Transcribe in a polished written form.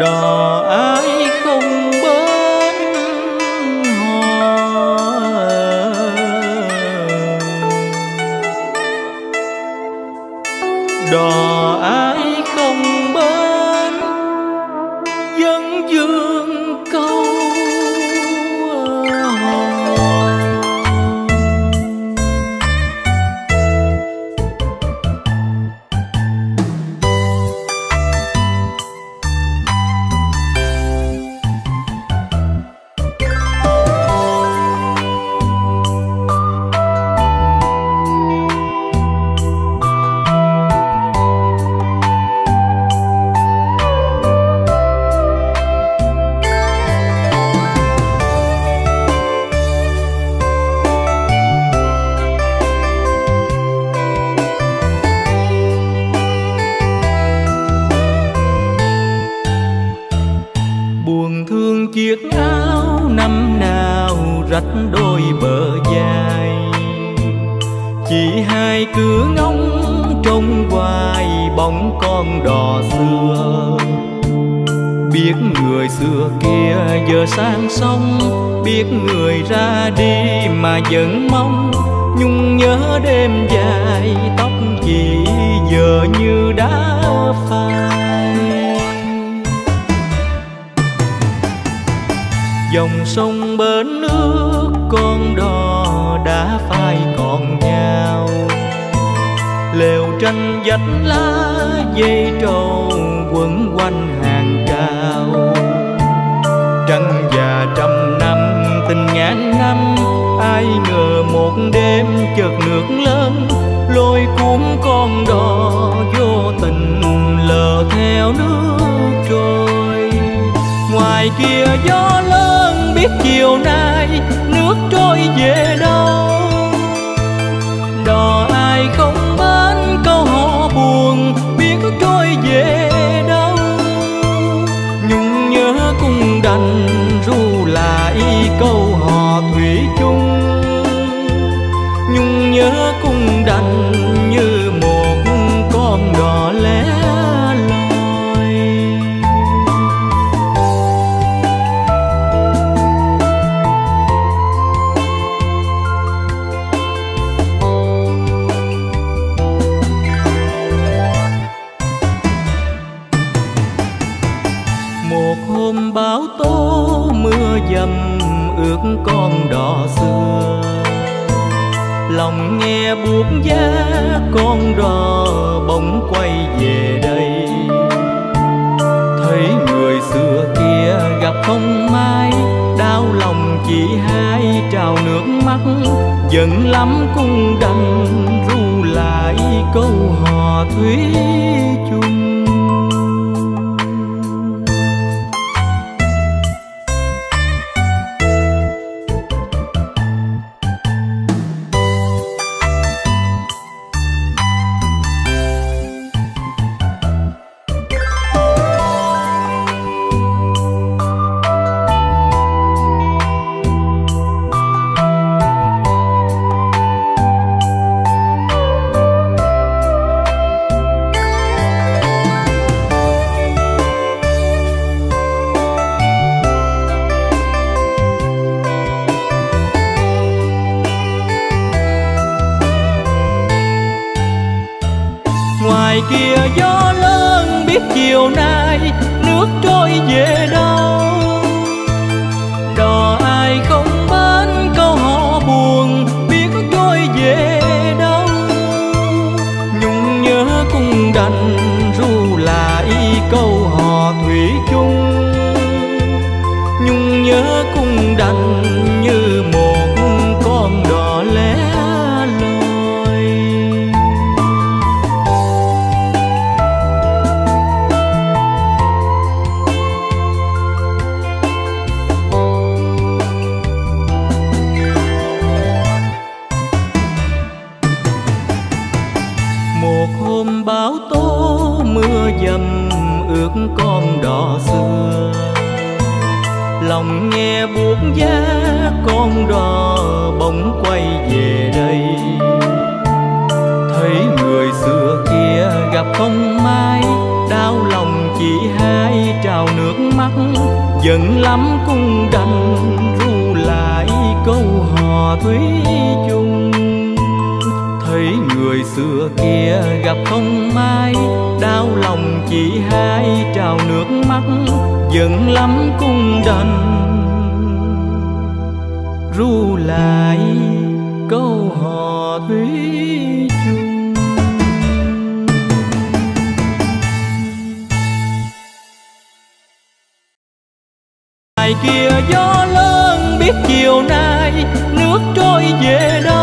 đò ai không bến hò, đò ai không bến dân dương câu hò. Buồn thương chiếc áo năm nào rách đôi bờ dài, chỉ hai cứ ngóng trông hoài bóng con đò xưa. Biết người xưa kia giờ sang sông, biết người ra đi mà vẫn mong. Nhung nhớ đêm dài tóc chị giờ như đã phai. Dòng sông bến nước con đò đã phai còn nhau, lều tranh vách lá dây trầu quấn quanh hàng cao. Trăng già trăm năm tình ngàn năm, ai ngờ một đêm chợt nước lớn lôi cuốn con đò vô tình lờ theo nước trôi. Ngoài kia gió lớn biết chiều nay nước trôi về đâu, đò ai không bến câu hò buồn biết trôi về đâu. Nhung nhớ cũng đành ru lại câu hò thủy chung, nhung nhớ cũng đành như một con đò lẻ loi. Một hôm bão tố mưa dầm ướt con đò xưa, lòng nghe buốt giá con đò bỗng quay về đây. Thấy người xưa kia gặp không mai, đau lòng chỉ hai trào nước mắt. Giận lắm cũng đành ru lại câu hò thủy chung. Ngoài kia gió lớn biết chiều nay nước trôi về đâu, đò ai không bến câu hò buồn biết trôi về đâu. Nhung nhớ cũng đành ru lại câu hò thủy chung, nhung nhớ cũng đành như một con đò lẻ loi. Một hôm bão tố mưa dầm ướt con đò xưa, lòng nghe buốt giá con đò bỗng quay về đây. Thấy người xưa kia gặp không mai, đau lòng chỉ hai trào trào nước mắt, giận lắm cũng đành ru lại câu hò thủy chung. Thấy người xưa kia gặp không may, đau lòng chỉ hai trào nước mắt, giận lắm cũng đành ru lại câu hò thủy chung. Ngoài kia gió lớn biết chiều nay nước trôi về đâu,